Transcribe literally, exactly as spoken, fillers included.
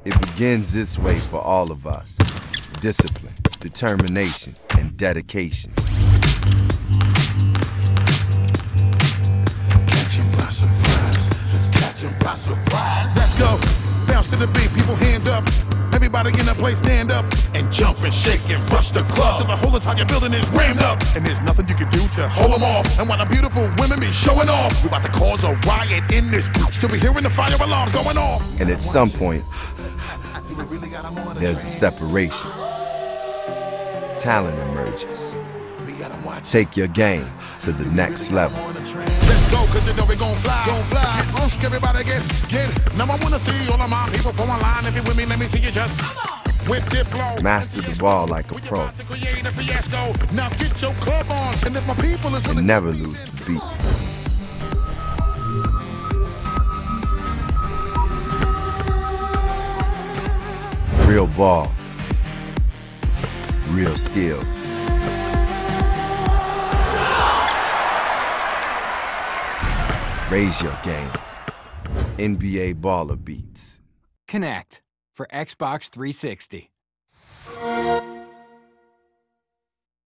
It begins this way for all of us. Discipline, determination, and dedication. Catch 'em by surprise. Let's catch 'em by surprise. Let's go. Bounce to the beat, people hands up. Everybody in the place stand up and jump and shake and rush the club till the whole entire building is rammed up. And there's nothing you can do to hold them off. And while the beautiful women be showing off, we about to cause a riot in this bitch. Still be hearing the fire alarms going off. And at some point, there's a separation. Talent emerges. Take your game to the next level. Let's go, cause you know we gon' fly, gon' fly. Get on, everybody get, get. Now I wanna see all of my people form a line. If you with me, let me see you just with it blow. Master the ball like a pro. Now get your club on, and if my people is and never lose the beat. Real ball, real skills. Raise your game. N B A Baller Beats. Connect for Xbox three sixty.